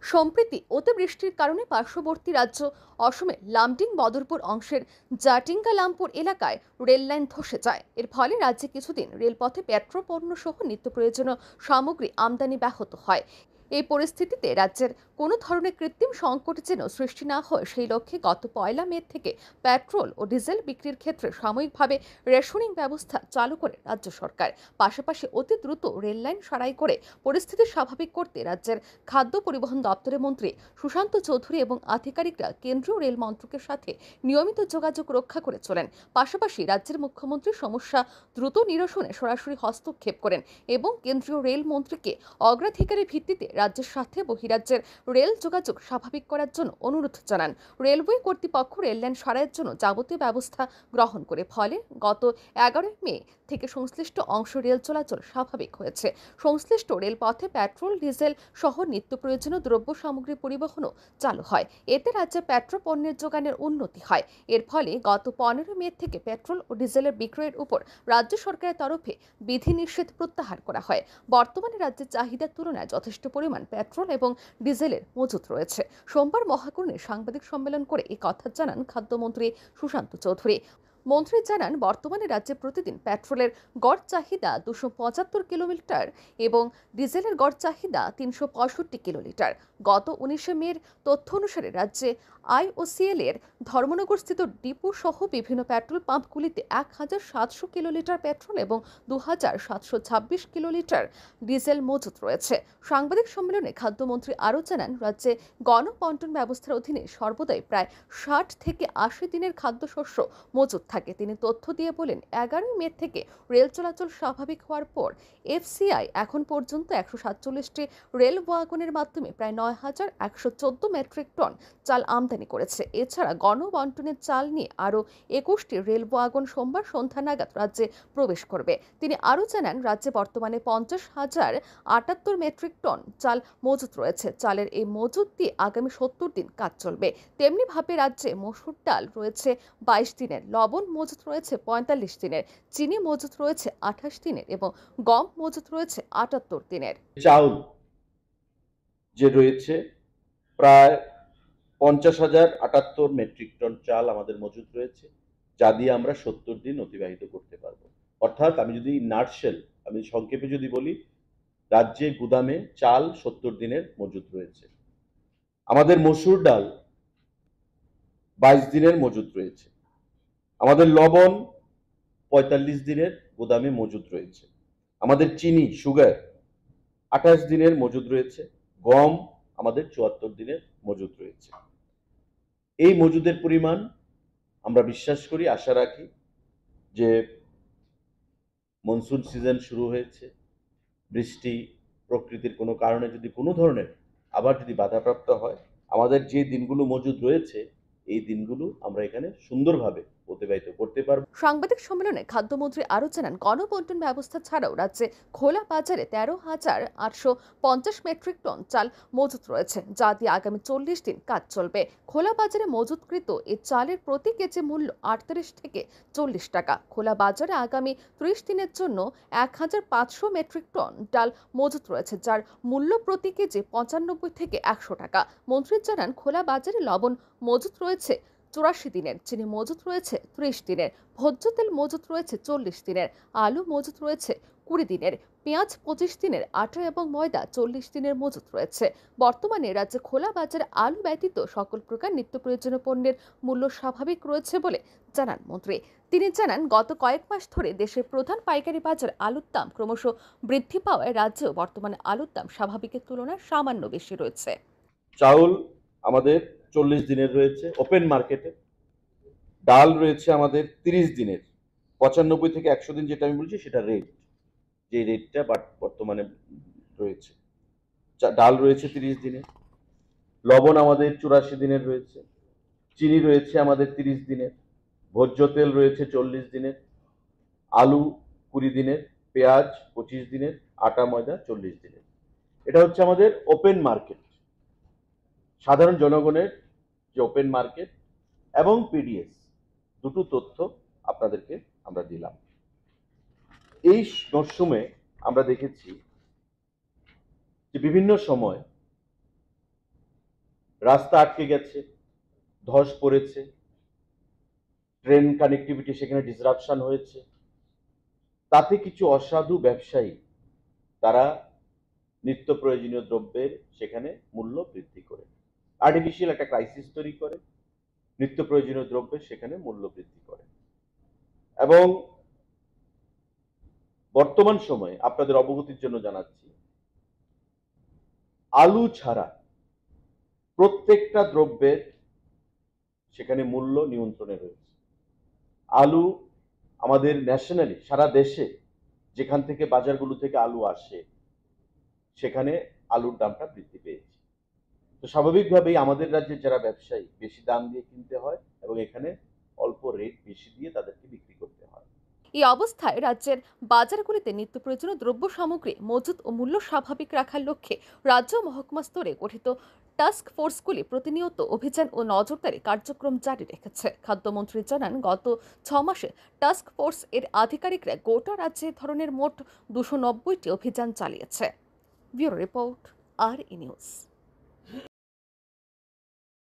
সম্প্রতি অতিবৃষ্টির কারণে পার্শ্ববর্তী রাজ্য অসমের লামডিং বদরপুর অংশের জাটিঙ্গা লামপুর এলাকায় রেল লাইন ধসে যায়। এর ফলে রাজ্যে কিছুদিন রেলপথে পেট্রো পণ্য সহ নিত্য প্রয়োজনীয় সামগ্রী আমদানি ব্যাহত হয়। এই পরিস্থিতিতে রাজ্যের কোনো ধরনের কৃত্রিম সংকট যেন সৃষ্টি না হয় সেই লক্ষ্যে গত 1 মে থেকে পেট্রোল ও ডিজেল বিক্রির ক্ষেত্রে সাময়িকভাবে রেশনিং ব্যবস্থা চালু করে রাজ্য সরকার। পাশাপাশি অতি দ্রুত রেল লাইন সারাই করে পরিস্থিতি স্বাভাবিক করতে রাজ্যের খাদ্য পরিবহন দপ্তরের মন্ত্রী সুশান্ত চৌধুরী এবং আধিকারিকরা কেন্দ্রীয় রেল মন্ত্রকের সাথে নিয়মিত যোগাযোগ রক্ষা করে চলেন। পাশাপাশি রাজ্যের মুখ্যমন্ত্রী সমস্যা দ্রুত নিরসনে সরাসরি হস্তক্ষেপ করেন এবং কেন্দ্রীয় রেল মন্ত্রীকে অগ্রাধিকারের ভিত্তিতে রাজ্যের সাথে বহিরাজ্যের রেল যোগাযোগ স্বাভাবিক করার জন্য অনুরোধ জানান। রেলওয়ে কর্তৃপক্ষ রেল লাইন সারাইয়ের জন্য যাবতীয় ব্যবস্থা গ্রহণ করে ফলে গত 11 মে থেকে সংশ্লিষ্ট অংশ রেল চলাচল স্বাভাবিক হয়েছে। সংশ্লিষ্ট রেলপথে পেট্রোল ডিজেল সহ নিত্য প্রয়োজনীয় দ্রব্য সামগ্রী পরিবহনও চালু হয়। এতে রাজ্যে পেট্রো পণ্যের যোগানের উন্নতি হয়। এর ফলে গত 15 মে থেকে পেট্রোল ও ডিজেলের বিক্রয়ের উপর রাজ্য সরকারের তরফে বিধিনিষেধ প্রত্যাহার করা হয়। বর্তমানে রাজ্যের চাহিদার তুলনায় যথেষ্ট পরিমাণ পেট্রোল এবং ডিজেলের মজুত রয়েছে। সোমবার মহাকুর্ণে সাংবাদিক সম্মেলন করে এই কথা জানান খাদ্যমন্ত্রী সুশান্ত চৌধুরী। মন্ত্রী জানান, বর্তমানে রাজ্যে প্রতিদিন পেট্রোলের গড় চাহিদা 275 কিলোমিটার এবং ডিজেলের গড় চাহিদা 365 কিলোলিটার। গত 19 মের তথ্য অনুসারে রাজ্যে আইওসিএল এর ধর্মনগরস্থিত ডিপো সহ বিভিন্ন পেট্রোল পাম্পগুলিতে 1700 কিলোলিটার পেট্রোল এবং 2726 কিলোলিটার ডিজেল মজুত রয়েছে। সাংবাদিক সম্মেলনে খাদ্যমন্ত্রী আরও জানান, রাজ্যে গণবন্টন ব্যবস্থার অধীনে সর্বদাই প্রায় 60 থেকে 80 দিনের খাদ্যশস্য মজুত থাকে। তিনি তথ্য দিয়ে বলেন, 11 মে থেকে রেল চলাচল স্বাভাবিক হওয়ার পর এফসিআই এখন পর্যন্ত 147টি রেল ওয়াগনের মাধ্যমে প্রায় 9114 মেট্রিক টন চাল আমদানি করেছে। এছাড়া গণবন্টনের চাল নিয়ে আরও 21টি রেল ওয়াগন সোমবার সন্ধ্যা নাগাদ রাজ্যে প্রবেশ করবে। তিনি আরও জানান, রাজ্যে বর্তমানে 50,078 মেট্রিক টন চাল মজুত রয়েছে। চালের এই মজুত দিয়ে আগামী 70 দিন কাজ চলবে। তেমনিভাবে রাজ্যে মসুর ডাল রয়েছে 22 দিনের, লবণ মজুত রয়েছে 45 দিনের, চিনি মজুত রয়েছে 28 দিনের এবং গম মজুত রয়েছে 78 দিনের। চাউল যে রয়েছে প্রায় 50,078 মেট্রিক টন চাল আমাদের মজুত রয়েছে, যা দিয়ে আমরা 70 দিন অতিবাহিত করতে পারবো। অর্থাৎ আমি যদি আমি সংক্ষেপে যদি বলি, রাজ্যে গুদামে চাল 70 দিনের মজুত রয়েছে। আমাদের মসুর ডাল 22 দিনের মজুত রয়েছে। আমাদের লবণ 45 দিনের গুদামে মজুত রয়েছে। আমাদের চিনি সুগার 28 দিনের মজুত রয়েছে। গম আমাদের 74 দিনের মজুত রয়েছে। এই মজুদের পরিমাণ আমরা বিশ্বাস করি, আশা রাখি যে মনসুন সিজন শুরু হয়েছে, বৃষ্টি প্রকৃতির কোনো কারণে যদি কোনো ধরনের আবার যদি বাধাপ্রাপ্ত হয়, আমাদের যে দিনগুলো মজুদ রয়েছে এই দিনগুলো আমরা এখানে সুন্দরভাবে অতিবাহিত করতে পারব। সাংবাদিক সম্মেলনে খাদ্যমন্ত্রী আরও জানান, গণবন্টন ব্যবস্থা ছাড়াও রাজ্যে খোলা বাজারে 13,850 মেট্রিক টন চাল মজুত রয়েছে, যা দিয়ে আগামী 40 দিন কাজ চলবে। খোলা বাজারে মজুতকৃত এই চালের প্রতি কেজি মূল্য 38 থেকে 40 টাকা। খোলা বাজারে আগামী 30 দিনের জন্য 1,500 মেট্রিক টন ডাল মজুত রয়েছে, যার মূল্য প্রতি কেজি 95 থেকে 100 টাকা। মন্ত্রী জানান, খোলা বাজারে লবণ মজুত রয়েছে 84 দিনের, চিনি মজুত রয়েছে 30 দিনের, ভোজ্য তেল মজুত রয়েছে 40 দিনের, আলু মজুত রয়েছে 20 দিনের, পেঁয়াজ 25 দিনের, আটা এবং ময়দা 40 দিনের মজুত রয়েছে। বর্তমানে রাজ্যে খোলা বাজারে আলু ব্যতীত সকল প্রকার নিত্য প্রয়োজনীয় পণ্যের মূল্য স্বাভাবিক রয়েছে বলে জানান মন্ত্রী। তিনি জানান, গত কয়েক মাস ধরে দেশের প্রধান পাইকারি বাজার আলুর দাম ক্রমশ বৃদ্ধি পাওয়ায় রাজ্যেও বর্তমানে আলুর দাম স্বাভাবিকের তুলনায় সামান্য বেশি রয়েছে। চাউল আমাদের 40 দিনের রয়েছে ওপেন মার্কেটে। ডাল রয়েছে আমাদের 30 দিনের। 95 থেকে 100 দিন যেটা আমি বলছি সেটা রেট, যে রেটটা বর্তমানে রয়েছে। ডাল রয়েছে 30 দিনের, লবণ আমাদের 84 দিনের রয়েছে, চিনি রয়েছে আমাদের 30 দিনের, ভোজ্য তেল রয়েছে 40 দিনের, আলু 20 দিনের, পেঁয়াজ 25 দিনের, আটা ময়দা 40 দিনের। এটা হচ্ছে আমাদের ওপেন মার্কেট। সাধারণ জনগণের যে ওপেন মার্কেট এবং পিডিএস দুটো তথ্য আপনাদেরকে আমরা দিলাম। এই মরশুমে আমরা দেখেছি যে বিভিন্ন সময় রাস্তা আটকে গেছে, ধস পড়েছে, ট্রেন কানেক্টিভিটি সেখানে ডিসরাপশন হয়েছে। তাতে কিছু অসাধু ব্যবসায়ী তারা নিত্য প্রয়োজনীয় দ্রব্যের সেখানে মূল্য বৃদ্ধি করে আর্টিফিশিয়াল একটা ক্রাইসিস তৈরি করে, নিত্য প্রয়োজনীয় দ্রব্যের সেখানে মূল্য বৃদ্ধি করে। এবং বর্তমান সময়ে আপনাদের অবগতির জন্য জানাচ্ছি, আলু ছাড়া প্রত্যেকটা দ্রব্যের সেখানে মূল্য নিয়ন্ত্রণে রয়েছে। আলু আমাদের ন্যাশনালি সারা দেশে যেখান থেকে বাজারগুলো থেকে আলু আসে সেখানে আলুর দামটা বৃদ্ধি পেয়েছে। তো স্বাভাবিকভাবেই আমাদের রাজ্যের যারা ব্যবসায়ী বেশি দাম দিয়ে কিনতে হয় এবং এখানে অল্প রেট বেশি দিয়ে তাদেরকে বিক্রি করতে হয়। এই অবস্থায় রাজ্যের বাজারগুলিতে নিত্য প্রয়োজনীয় দ্রব্য সামগ্রী মজুত ও মূল্য স্বাভাবিক রাখার লক্ষ্যে রাজ্য ও মহকুমা স্তরে গঠিত টাস্ক ফোর্সগুলি প্রতিনিয়ত অভিযান ও নজরদারি কার্যক্রম জারি রেখেছে। খাদ্যমন্ত্রী জানান, গত 6 মাসে টাস্ক ফোর্স এর আধিকারিকরা গোটা রাজ্যে ধরনের মোট 290টি অভিযান চালিয়েছে। ব্যুরো রিপোর্ট, আর ই নিউজ।